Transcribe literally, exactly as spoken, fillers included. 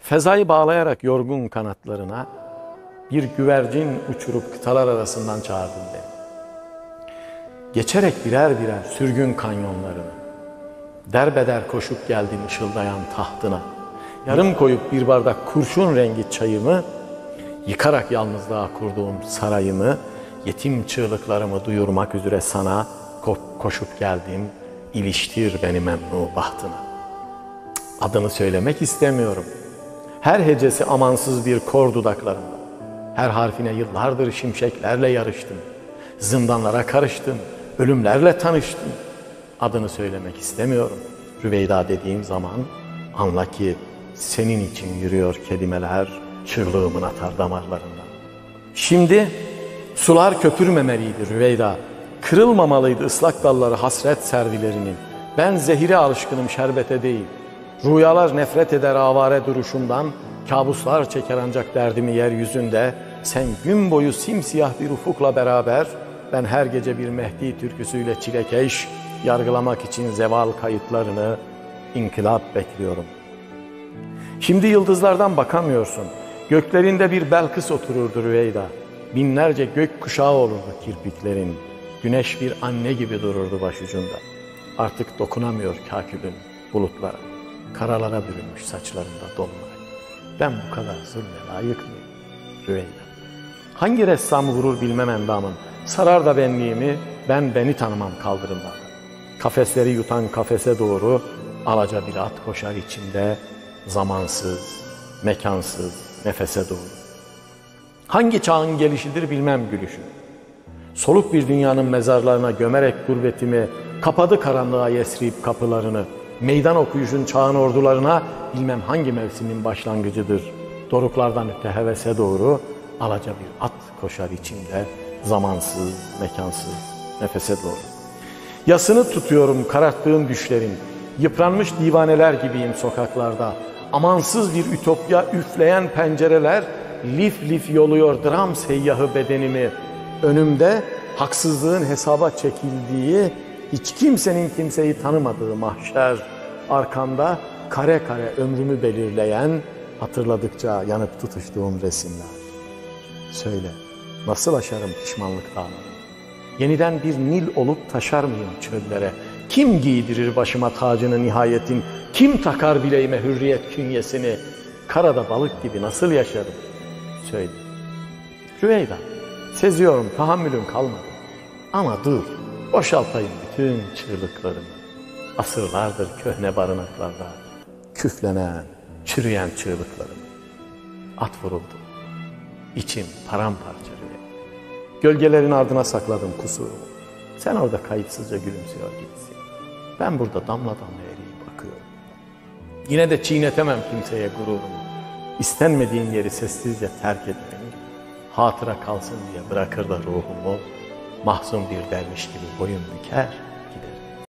Fezayı bağlayarak yorgun kanatlarına bir güvercin uçurup kıtalar arasından çağırdın beni. Geçerek birer birer sürgün kanyonlarını, derbeder koşup geldin ışıldayan tahtına, yarım koyup bir bardak kurşun rengi çayımı, yıkarak yalnızlığa kurduğum sarayımı, yetim çığlıklarımı duyurmak üzere sana koşup geldim, iliştir beni memnu bahtına. Adını söylemek istemiyorum. Her hecesi amansız bir kor dudaklarımda. Her harfine yıllardır şimşeklerle yarıştım. Zindanlara karıştım, ölümlerle tanıştım. Adını söylemek istemiyorum. Rüveyda dediğim zaman anla ki senin için yürüyor kelimeler, çığlığımın atar damarlarından. Şimdi sular köpürmemeliydi Rüveyda. Kırılmamalıydı ıslak dalları hasret servilerinin. Ben zehire alışkınım şerbete değil. Rüyalar nefret eder avare duruşumdan, kabuslar çeker ancak derdimi yeryüzünde. Sen gün boyu simsiyah bir ufukla beraber, ben her gece bir Mehdi türküsüyle çilekeş, yargılamak için zeval kayıtlarını, inkılap bekliyorum. Şimdi yıldızlardan bakamıyorsun, göklerinde bir Belkıs otururdu Rüveyda. Binlerce gök kuşağı olurdu kirpiklerin, güneş bir anne gibi dururdu başucunda. Artık dokunamıyor kakülün bulutlara. Karalara bürünmüş saçlarında dolunay. Ben bu kadar zulme layık mıyım Rüveyda? Hangi ressam vurur bilmem endamın, sarar da benliğimi, ben beni tanımam kaldırımlarda. Kafesleri yutan kafese doğru alaca bir at koşar içinde, zamansız, mekansız, nefese doğru. Hangi çağın gelişidir bilmem gülüşü. Soluk bir dünyanın mezarlarına gömerek gurbetimi, kapadı karanlığa yesrib kapılarını. Meydan okuyuşun çağın ordularına bilmem hangi mevsimin başlangıcıdır. Doruklardan öte hevese doğru alaca bir at koşar içimde, zamansız, mekansız, nefese doğru. Yasını tutuyorum kararttığım düşlerin, yıpranmış divaneler gibiyim sokaklarda. Amansız bir ütopya üfleyen pencereler, lif lif yoluyor dram seyyahı bedenimi. Önümde haksızlığın hesaba çekildiği, hiç kimsenin kimseyi tanımadığı mahşer, arkamda kare kare ömrümü belirleyen, hatırladıkça yanıp tutuştuğum resimler. Söyle, nasıl aşarım pişmanlık dağlarını? Yeniden bir Nil olup taşar mıyım çöllere? Kim giydirir başıma tacını nihayetin? Kim takar bileğime hürriyet künyesini? Karada balık gibi nasıl yaşarım? Söyle. Rüveyda, seziyorum tahammülüm kalmadı. Ama dur, boşaltayım bütün çığlıklarımı. Asırlardır köhne barınaklarda küflenen, çürüyen çığlıklarımı. At vuruldu, içim paramparça Rüveyda. Gölgelerin ardına sakladım kusurumu. Sen orada kayıtsızca gülümsüyor gibisin. Ben burada damla damla eriyip bakıyorum. Yine de çiğnetemem kimseye gururumu. İstenmediğim yeri sessizce terk etmeyi, hatıra kalsın diye bırakır da ruhumu, mahzun bir derviş gibi boyun büker,